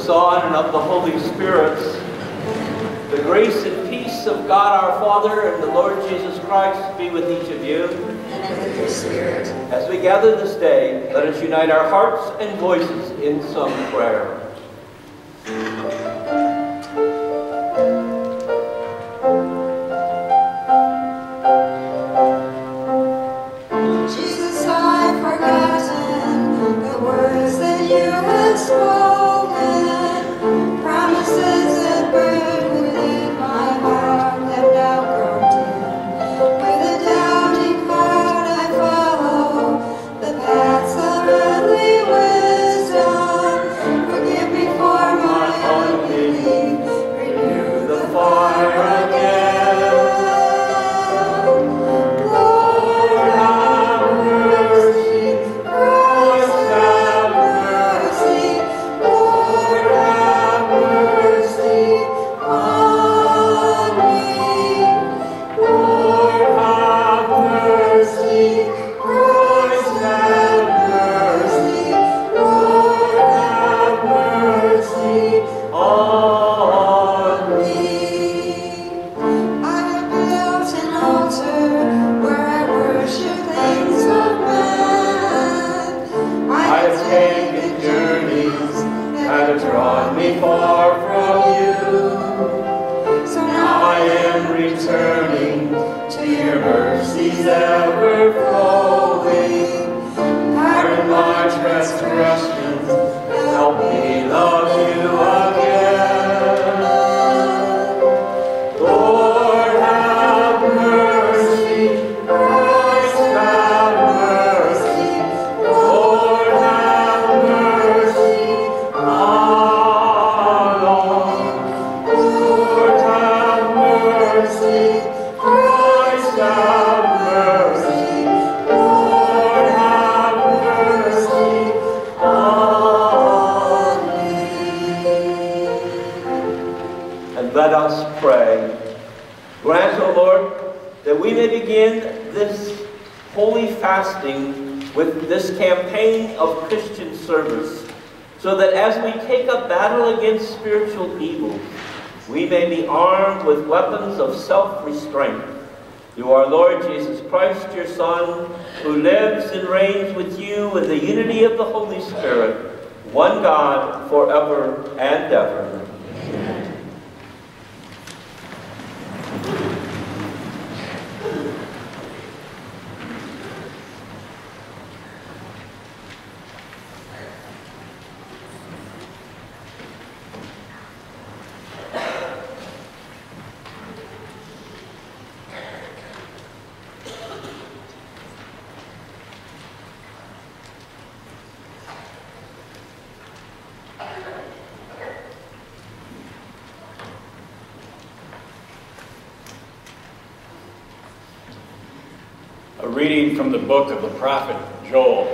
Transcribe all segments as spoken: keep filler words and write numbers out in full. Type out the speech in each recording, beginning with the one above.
Son, and of the Holy Spirit. The grace and peace of God our Father and the Lord Jesus Christ be with each of you. And with your spirit. As we gather this day, let us unite our hearts and voices in some prayer. Jesus, I've forgotten the words that you have spoken, promises that burned within my heart have now grown dim. With a doubting heart I follow the paths of earthly wisdom. Forgive me for my unbelief, renew the fire again. With this campaign of Christian service, so that as we take up battle against spiritual evil, we may be armed with weapons of self-restraint. Through our Lord Jesus Christ, your Son, who lives and reigns with you in the unity of the Holy Spirit, one God, forever and ever. A reading from the book of the prophet Joel.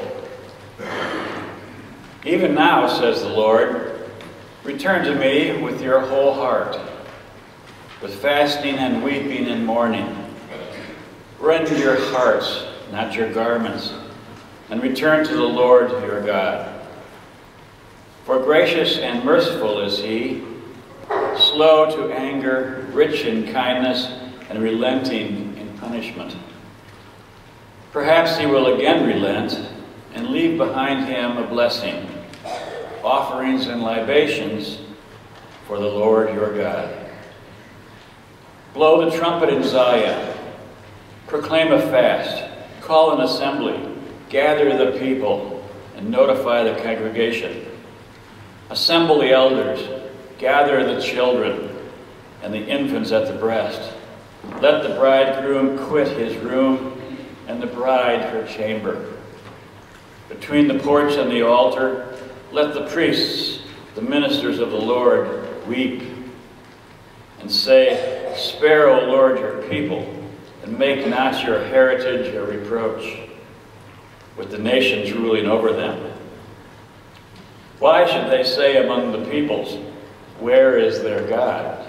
Even now, says the Lord, return to me with your whole heart, with fasting and weeping and mourning. Rend your hearts, not your garments, and return to the Lord your God. For gracious and merciful is he, slow to anger, rich in kindness, and relenting in punishment. Perhaps he will again relent and leave behind him a blessing, offerings and libations for the Lord your God. Blow the trumpet in Zion, proclaim a fast, call an assembly, gather the people, and notify the congregation. Assemble the elders, gather the children and the infants at the breast. Let the bridegroom quit his room and the bride her chamber. Between the porch and the altar, let the priests, the ministers of the Lord, weep and say, spare, O Lord, your people, and make not your heritage a reproach, with the nations ruling over them. Why should they say among the peoples, where is their God?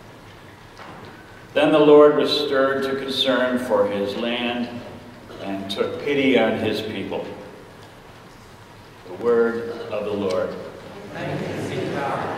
Then the Lord was stirred to concern for his land and took pity on his people. The word of the Lord. Thanks be to God.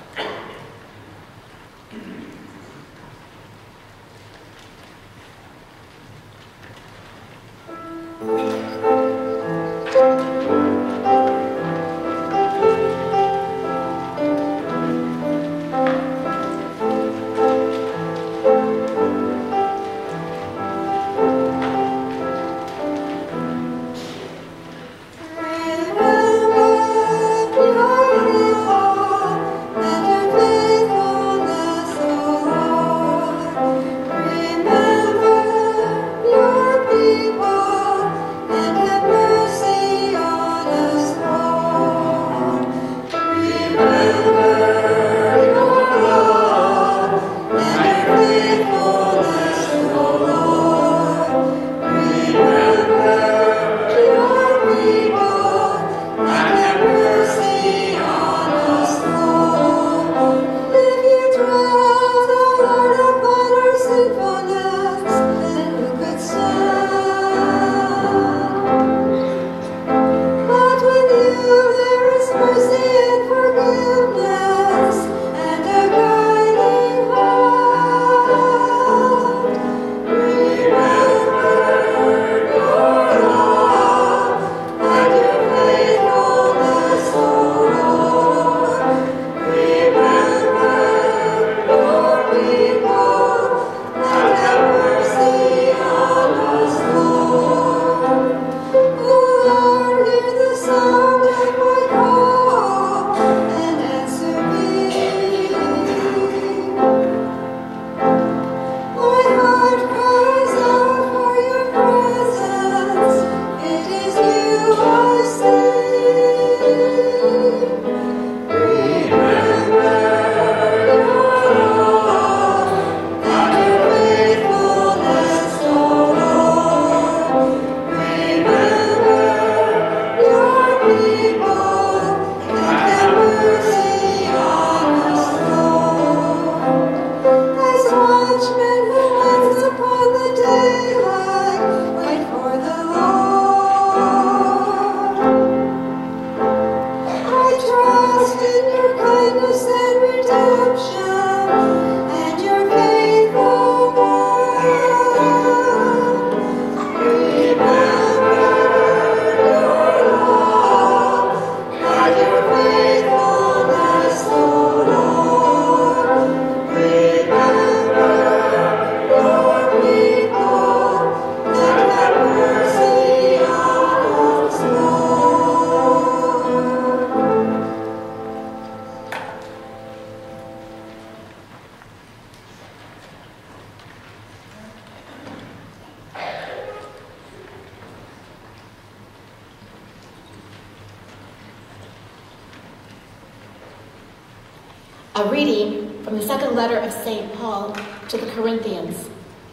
A reading from the second letter of Saint Paul to the Corinthians.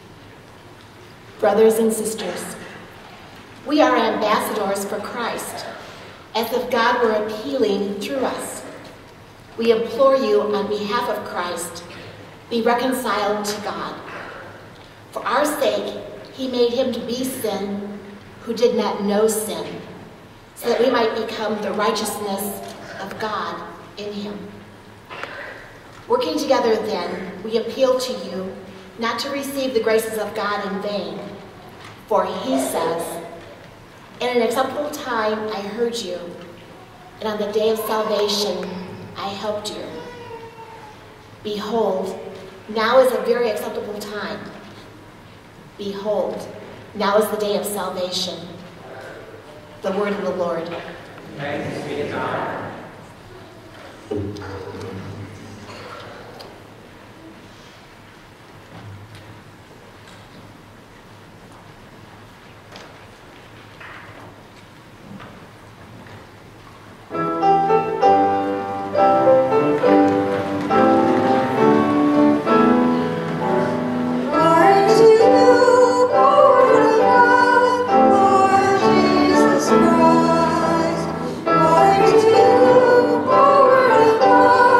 Brothers and sisters, we are ambassadors for Christ, as if God were appealing through us. We implore you on behalf of Christ, be reconciled to God. For our sake, he made him to be sin who did not know sin, so that we might become the righteousness of God in him. Working together then, we appeal to you not to receive the graces of God in vain. For he says, "In an acceptable time I heard you, and on the day of salvation I helped you." Behold, now is a very acceptable time. Behold, now is the day of salvation. The word of the Lord. Thanks be to God. Christ, glory to you, Lord of God.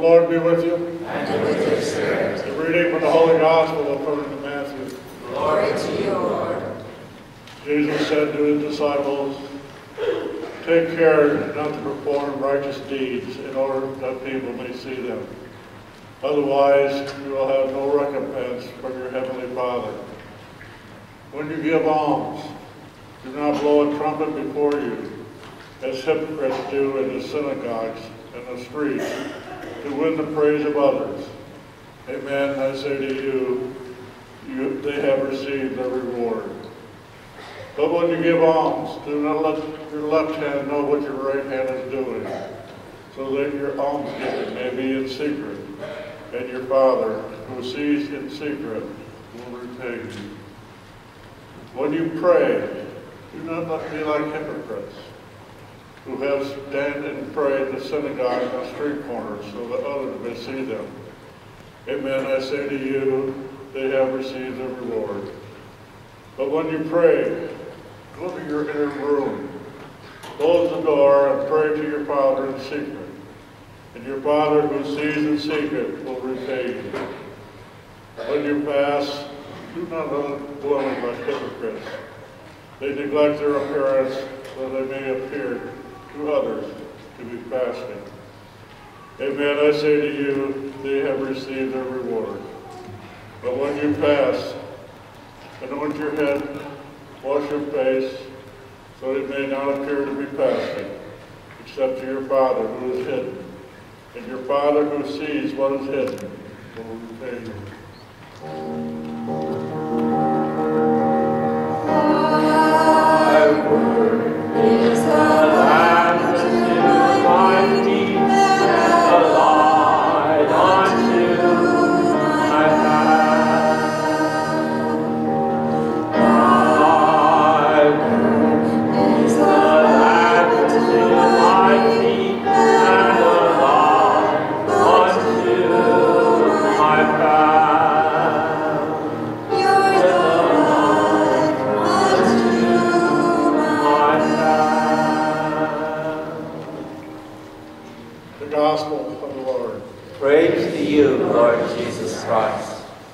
Lord be with you. And with your spirit. The reading from the Holy Gospel according to Matthew. Glory to you, Lord. Jesus said to his disciples, "Take care not to perform righteous deeds in order that people may see them. Otherwise, you will have no recompense from your heavenly Father. When you give alms, do not blow a trumpet before you, as hypocrites do in the synagogues and the streets, to win the praise of others. Amen, I say to you, you they have received their reward. But when you give alms, do not let your left hand know what your right hand is doing, so that your almsgiving may be in secret, and your Father, who sees in secret, will repay you. When you pray, do not be like hypocrites, who have stand and pray in the synagogue and the street corners, so that others may see them. Amen, I say to you, they have received their reward. But when you pray, go to your inner room, close the door, and pray to your Father in secret. And your Father who sees in secret will repay you. When you fast, do not dwell like hypocrites. They neglect their appearance, so they may appear to others to be fasting. Amen, I say to you, they have received their reward. But when you fast, anoint your head, wash your face, so it may not appear to be fasting, except to your Father who is hidden. And your Father who sees what is hidden will repay you. Thy word is a lamp to my feet, and a light unto my path. Thy word is a lamp to my feet, and a light unto my path. You're the light unto my path. The Gospel of the Lord. Praise to you, Lord Jesus Christ.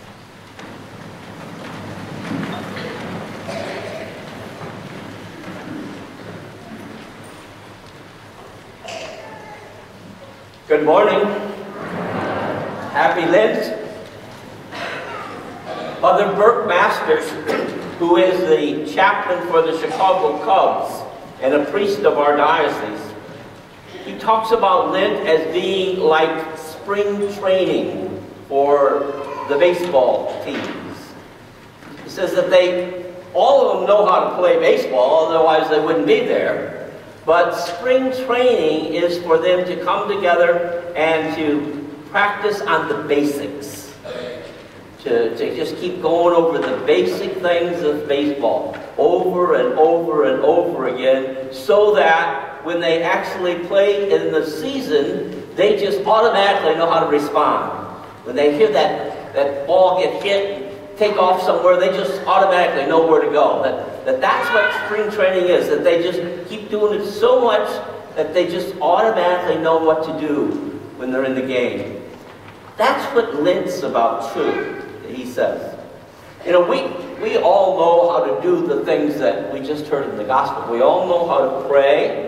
Good morning. Happy Lent. Father Burke Masters, who is the chaplain for the Chicago Cubs and a priest of our diocese, he talks about Lent as being like spring training for the baseball teams. He says that they, all of them know how to play baseball, otherwise they wouldn't be there. But spring training is for them to come together and to practice on the basics. To, to just keep going over the basic things of baseball over and over and over again, so that when they actually play in the season, they just automatically know how to respond. When they hear that, that ball get hit and take off somewhere, they just automatically know where to go. That, that that's what spring training is, that they just keep doing it so much that they just automatically know what to do when they're in the game. That's what Lent's about too, he says. You know, we, we all know how to do the things that we just heard in the gospel. We all know how to pray,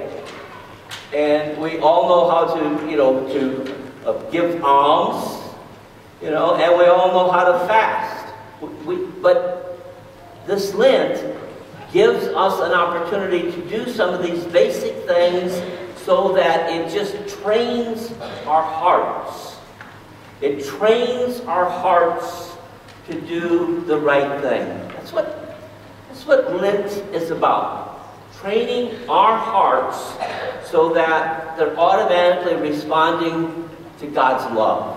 and we all know how to, you know, to uh, give alms, you know, and we all know how to fast. We, we, but this Lent gives us an opportunity to do some of these basic things so that it just trains our hearts. It trains our hearts to do the right thing. That's what, that's what Lent is about. Training our hearts so that they're automatically responding to God's love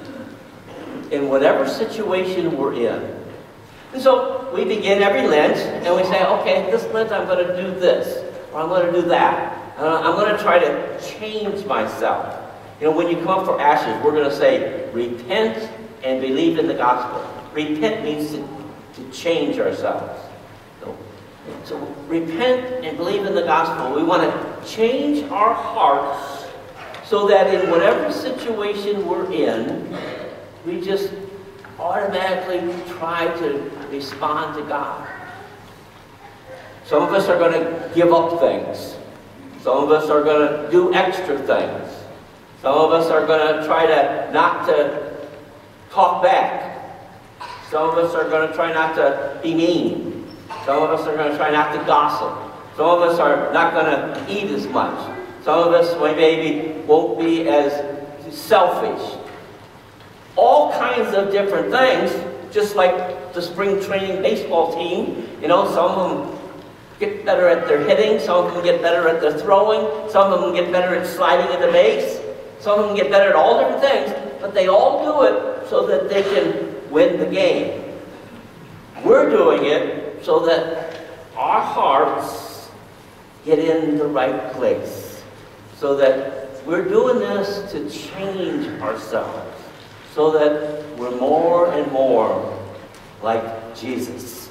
in whatever situation we're in. And so we begin every Lent and we say, okay, this Lent I'm going to do this, or I'm going to do that. Uh, I'm going to try to change myself. You know, when you come up for ashes, we're going to say, repent and believe in the gospel. Repent means to, to change ourselves. So, so repent and believe in the gospel. We want to change our hearts so that in whatever situation we're in, we just automatically try to respond to God. Some of us are going to give up things. Some of us are going to do extra things. Some of us are going to try to not to talk back. Some of us are going to try not to be mean. Some of us are going to try not to gossip. Some of us are not going to eat as much. Some of us maybe won't be as selfish. All kinds of different things, just like the spring training baseball team. You know, some of them get better at their hitting, some of them get better at their throwing, some of them get better at sliding at the base, some of them get better at all different things, but they all do it so that they can win the game. We're doing it so that our hearts get in the right place, so that we're doing this to change ourselves, so that we're more and more like Jesus.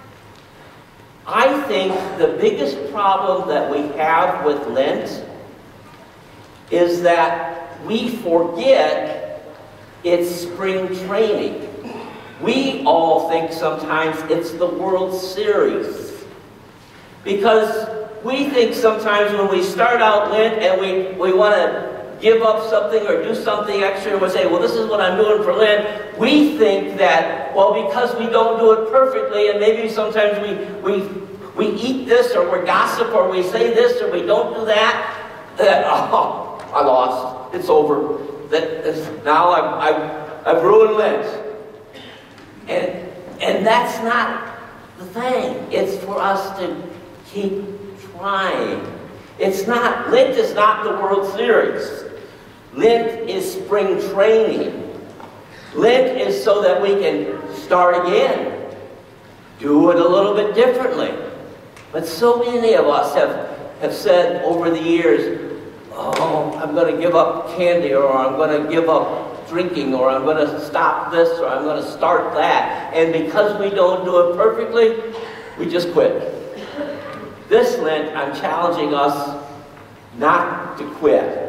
I think the biggest problem that we have with Lent is that we forget it's spring training. We all think sometimes it's the World Series. Because we think sometimes when we start out Lent and we, we want to give up something or do something extra, and we say, well, this is what I'm doing for Lent, we think that, well, because we don't do it perfectly, and maybe sometimes we, we, we eat this, or we gossip, or we say this, or we don't do that, that, oh, I lost, it's over. That is, now I've, I've, I've ruined Lent. And, and that's not the thing. It's for us to keep trying. It's not, Lent is not the World Series. Lent is spring training. Lent is so that we can start again. Do it a little bit differently. But so many of us have, have said over the years, oh, I'm going to give up candy, or I'm going to give up drinking, or I'm going to stop this, or I'm going to start that. And because we don't do it perfectly, we just quit. This Lent, I'm challenging us not to quit.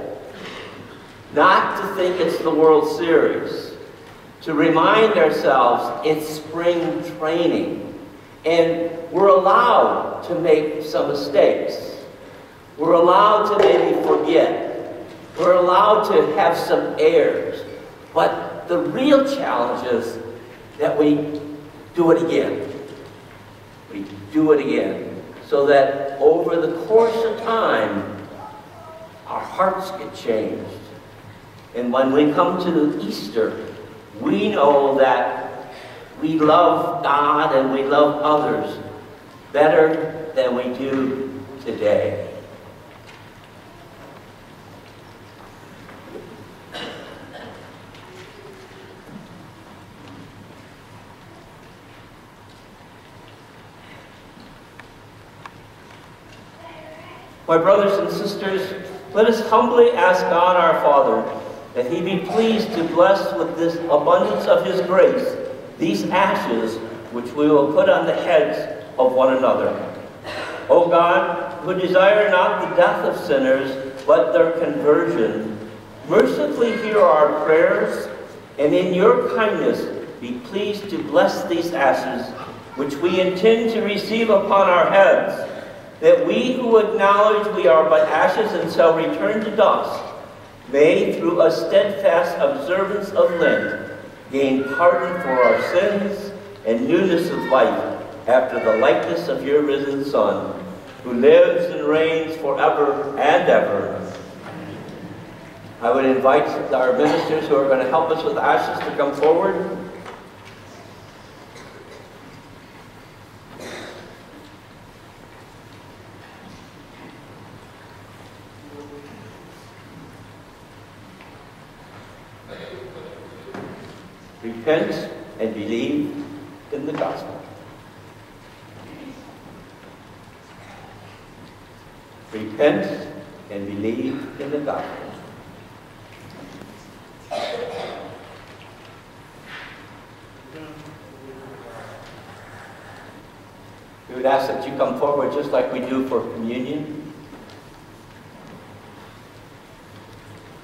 Not to think it's the World Series. To remind ourselves it's spring training. And we're allowed to make some mistakes. We're allowed to maybe forget. We're allowed to have some errors. But the real challenge is that we do it again. We do it again. So that over the course of time, our hearts get changed. And when we come to Easter, we know that we love God and we love others better than we do today. My brothers and sisters, let us humbly ask God our Father that He be pleased to bless with this abundance of His grace these ashes which we will put on the heads of one another. O God, who desire not the death of sinners, but their conversion, mercifully hear our prayers, and in your kindness be pleased to bless these ashes which we intend to receive upon our heads, that we who acknowledge we are but ashes and shall return to dust, may, through a steadfast observance of Lent, gain pardon for our sins and newness of life after the likeness of your risen Son, who lives and reigns forever and ever. I would invite our ministers who are going to help us with ashes to come forward. Repent and believe in the gospel. Repent and believe in the gospel. We would ask that you come forward just like we do for communion.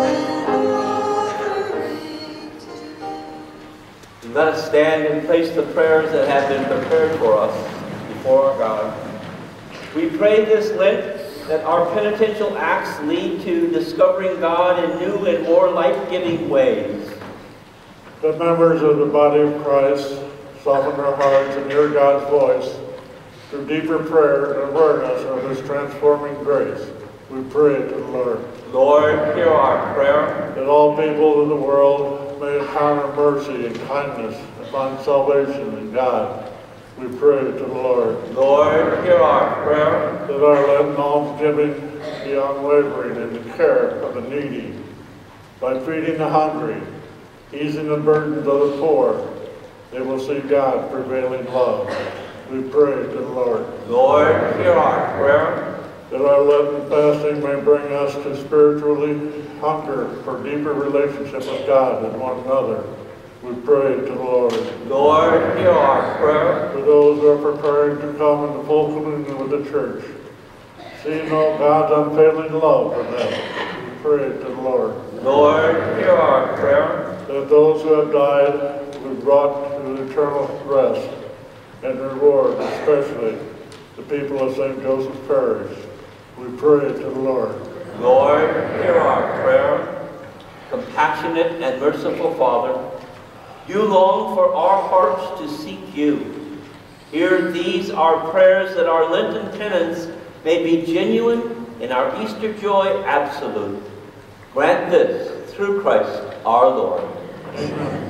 Let us stand and place the prayers that have been prepared for us before our God. We pray this Lent that our penitential acts lead to discovering God in new and more life-giving ways. The members of the body of Christ soften their hearts and hear God's voice through deeper prayer and awareness of His transforming grace. We pray to the Lord. Lord, hear our prayer. That all people in the world may encounter mercy and kindness and find salvation in God. We pray to the Lord. Lord, hear our prayer. That our Lenten almsgiving be unwavering in the care of the needy, by feeding the hungry, easing the burdens of the poor, they will see God's prevailing love. We pray to the Lord. Lord, hear our prayer. That our Lenten fasting may bring us to spiritually hunger for deeper relationship with God and one another. We pray to the Lord. Lord, hear our prayer. For those who are preparing to come into full communion with the church, seeing all God's unfailing love for them, we pray to the Lord. Lord, hear our prayer. That those who have died will be brought to eternal rest and reward, especially the people of Saint Joseph's Parish. We pray to the Lord. Lord, hear our prayer. Compassionate and merciful Father, you long for our hearts to seek you. Hear these our prayers that our Lenten penance may be genuine and our Easter joy absolute. Grant this through Christ our Lord. Amen.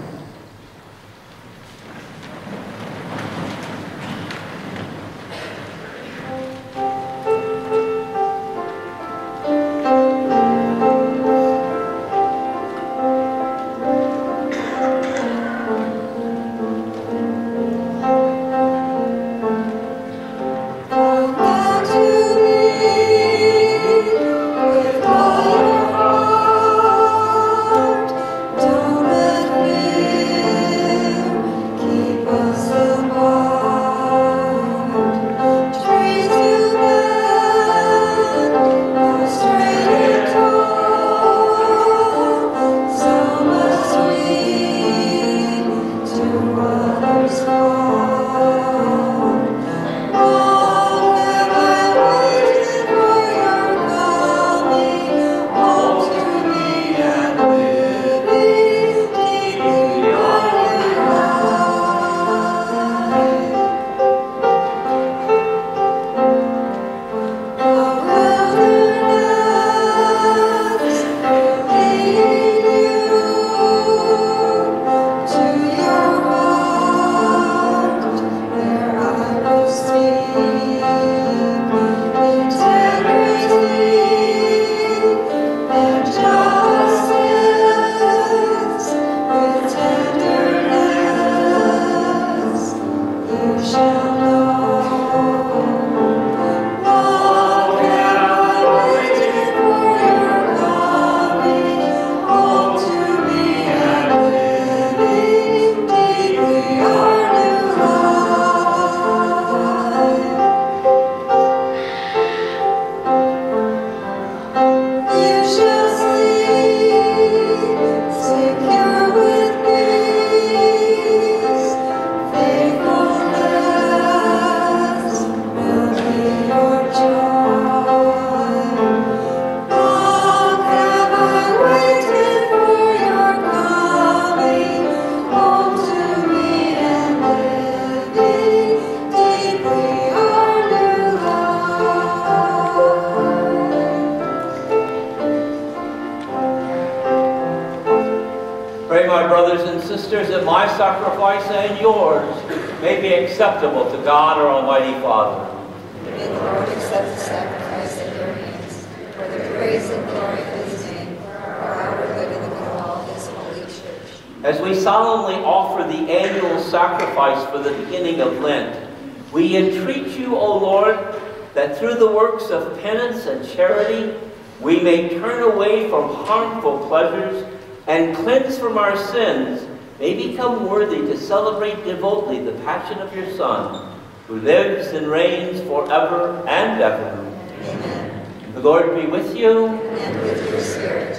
That my sacrifice and yours may be acceptable to God our Almighty Father. May the Lord accept the sacrifice at your hands for the praise and glory of His name, for our good and the good of all His holy church. As we solemnly offer the annual sacrifice for the beginning of Lent, we entreat you, O Lord, that through the works of penance and charity, we may turn away from harmful pleasures and cleanse from our sins, may become worthy to celebrate devotedly the passion of your Son, who lives and reigns forever and ever. Amen. The Lord be with you. And with your spirit.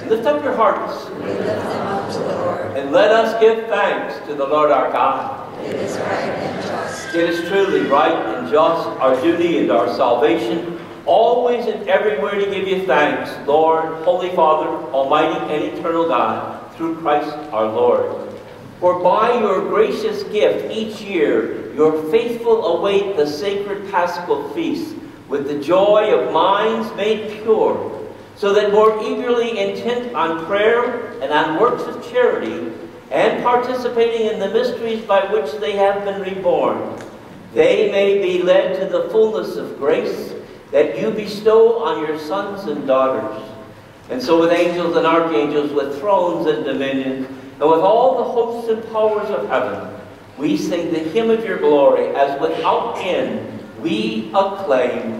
Lift up your hearts. We lift them up to the Lord. And let us give thanks to the Lord our God. It is right and just. It is truly right and just, our duty and our salvation, always and everywhere to give you thanks, Lord, Holy Father, Almighty and Eternal God, through Christ our Lord. For by your gracious gift each year, your faithful await the sacred Paschal feast with the joy of minds made pure, so that more eagerly intent on prayer and on works of charity, and participating in the mysteries by which they have been reborn, they may be led to the fullness of grace that you bestow on your sons and daughters. And so with angels and archangels, with thrones and dominions, and with all the hosts and powers of heaven, we sing the hymn of your glory, as without end we acclaim.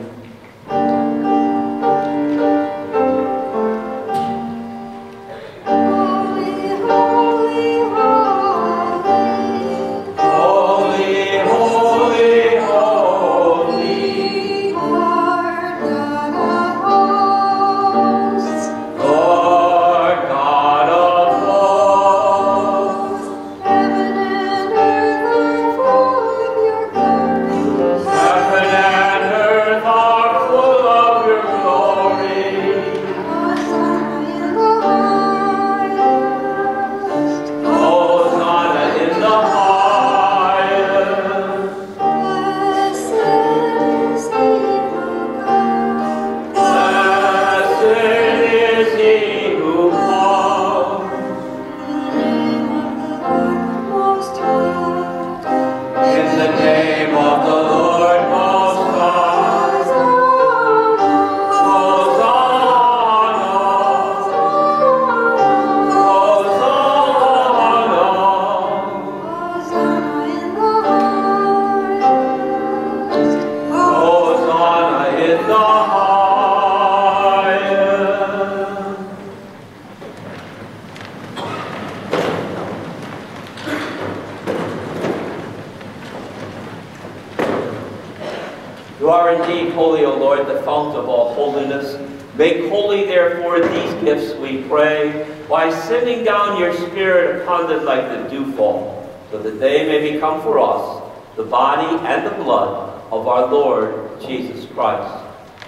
You are indeed holy, O Lord, the fount of all holiness. Make holy, therefore, these gifts, we pray, by sending down your Spirit upon them like the dewfall, so that they may become for us the body and the blood of our Lord Jesus Christ.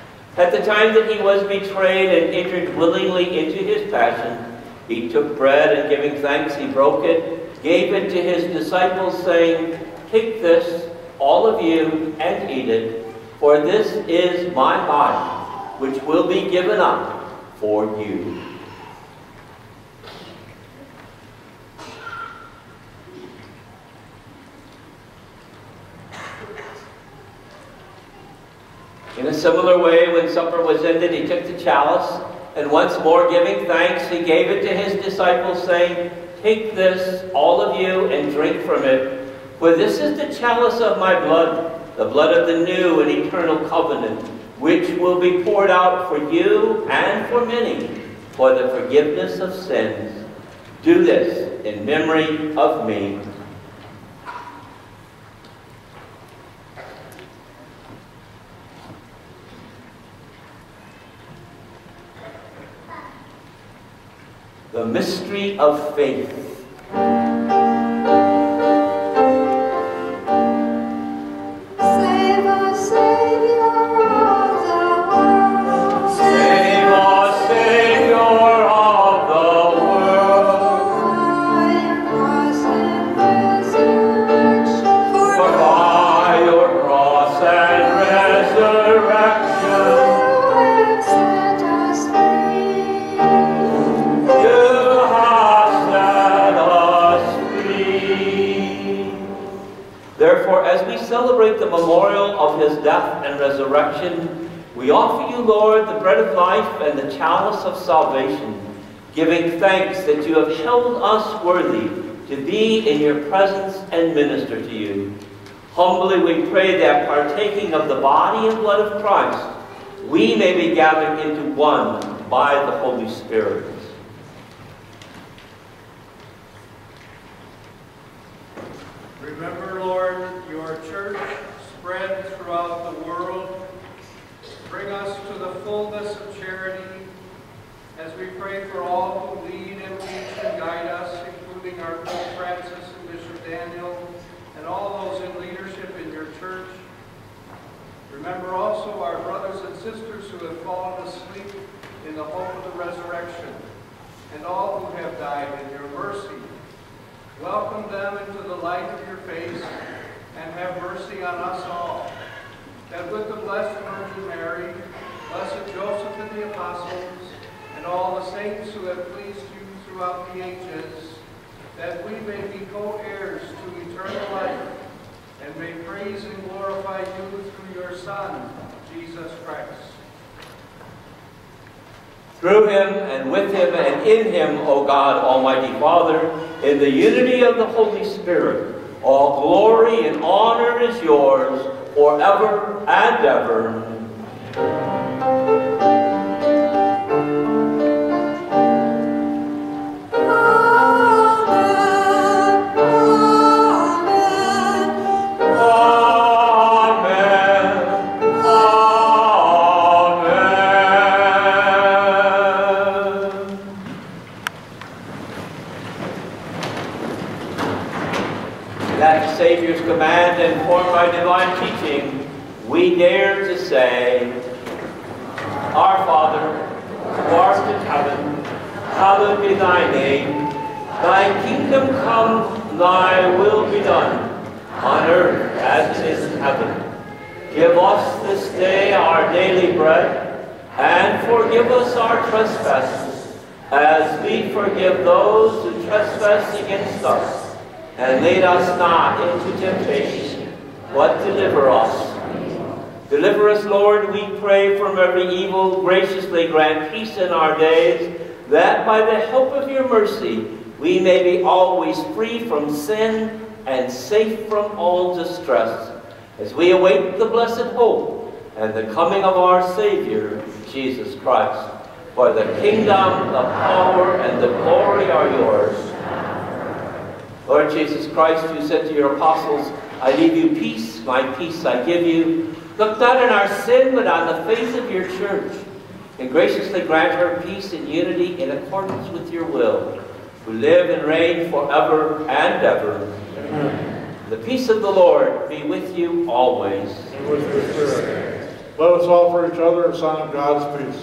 At the time that he was betrayed and entered willingly into his passion, he took bread, and giving thanks, he broke it, gave it to his disciples, saying, "Take this, all of you, and eat it, for this is my body, which will be given up for you." In a similar way, when supper was ended, he took the chalice, and once more giving thanks, he gave it to his disciples, saying, "Take this, all of you, and drink from it, for this is the chalice of my blood, the blood of the new and eternal covenant, which will be poured out for you and for many for the forgiveness of sins. Do this in memory of me." The mystery of faith. Save us, Savior of the world. Save us, Savior of the world. By your cross and resurrection, For by your cross and resurrection, you have set us free. you have set us free. Therefore, as we celebrate the memorial of his death and resurrection, we offer you, Lord, the bread of life and the chalice of salvation, giving thanks that you have held us worthy to be in your presence and minister to you. Humbly we pray that, partaking of the body and blood of Christ, we may be gathered into one by the Holy Spirit. Remember, Lord, your church spread throughout the world. Bring us to the fullness of charity as we pray for all Remember also our brothers and sisters who have fallen asleep in the hope of the resurrection, and all who have died in your mercy. Welcome them into the light of your face, and have mercy on us all, that with the Blessed Virgin Mary, Blessed Joseph and the apostles, and all the saints who have pleased you throughout the ages, that we may be co-heirs to eternal life, and may praise and glorify you through your Son, Jesus Christ. Through him, and with him, and in him, O God, Almighty Father, in the unity of the Holy Spirit, all glory and honor is yours forever and ever. That Savior's command, informed by divine teaching, we dare to say, Our Father, who art in heaven, hallowed be thy name. Thy kingdom come, thy will be done, on earth as it is in heaven. Give us this day our daily bread, and forgive us our trespasses, as we forgive those who trespass against us. And lead us not into temptation, but deliver us. Deliver us, Lord, we pray, from every evil. Graciously grant peace in our days, that by the help of your mercy we may be always free from sin and safe from all distress, as we await the blessed hope and the coming of our Savior, Jesus Christ. For the kingdom, the power, and the glory are yours. Lord Jesus Christ, you said to your apostles, I leave you peace, my peace I give you. Look not on our sin, but on the faith of your church, and graciously grant her peace and unity in accordance with your will, who live and reign forever and ever. Amen. The peace of the Lord be with you always. And with your spirit. Let us offer each other a sign of God's peace.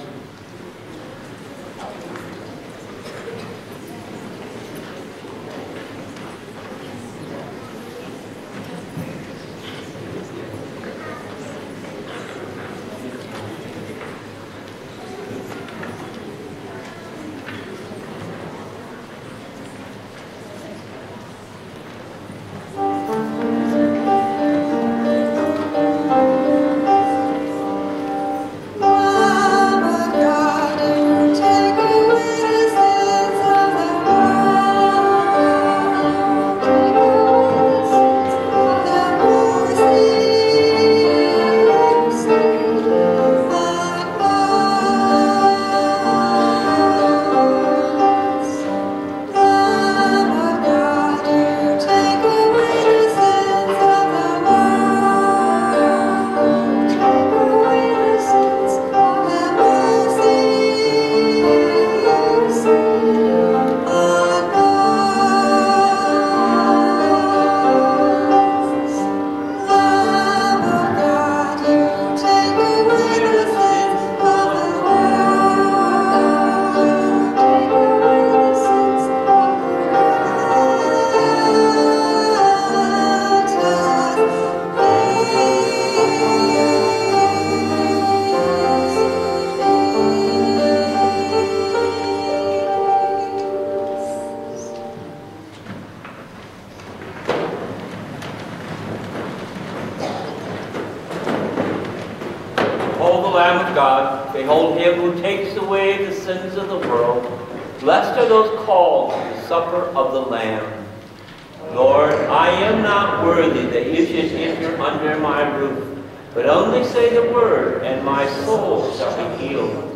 Lamb of God, behold him who takes away the sins of the world. Blessed are those called to the supper of the Lamb. Lord, I am not worthy that you should enter under my roof, but only say the word, and my soul shall be healed.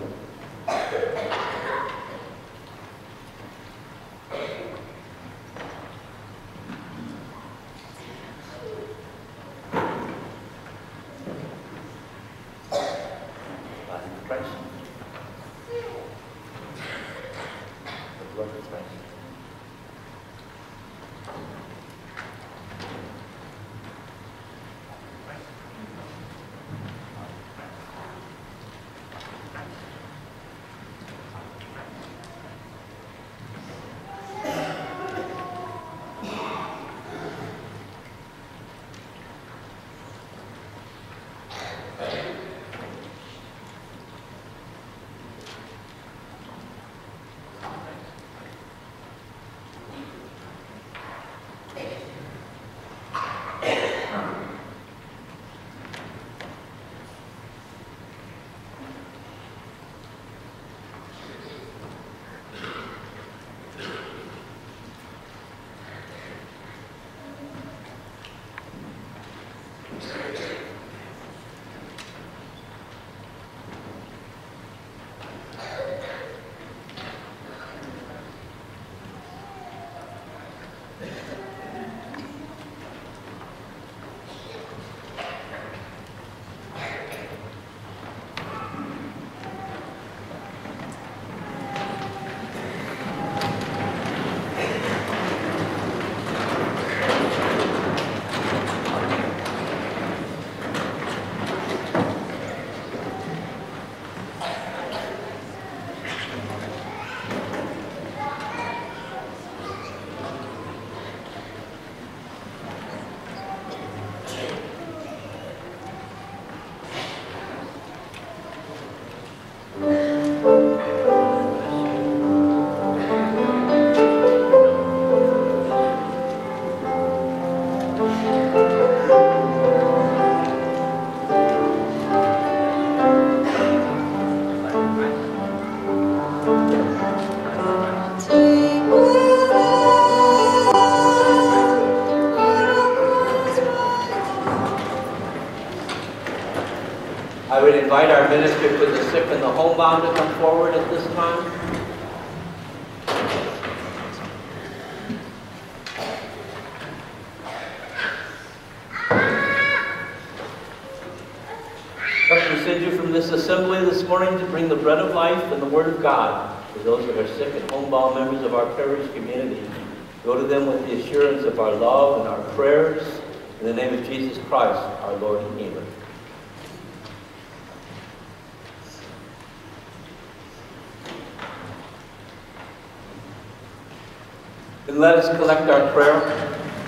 invite our minister to the sick and the homebound to come forward at this time. God send you from this assembly this morning to bring the bread of life and the word of God to those that are sick and homebound members of our parish community. Go to them with the assurance of our love and our prayers in the name of Jesus Christ, our Lord and Healer. And let us collect our prayer.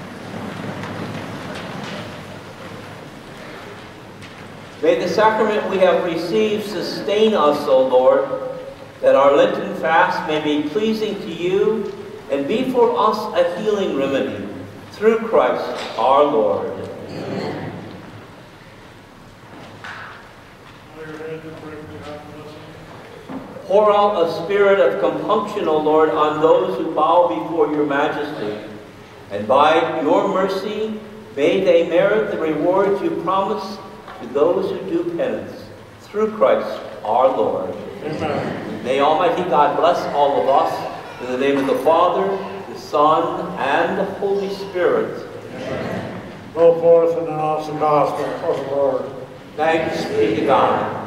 May the sacrament we have received sustain us, O Lord, that our Lenten fast may be pleasing to you and be for us a healing remedy, through Christ our Lord. Amen. Pour out a spirit of compunction, O Lord, on those who bow before your majesty, and by your mercy may they merit the rewards you promise to those who do penance, through Christ our Lord. Amen. May Almighty God bless all of us, in the name of the Father, the Son, and the Holy Spirit. Amen. Go forth and announce the gospel of the Lord. Thanks be to God.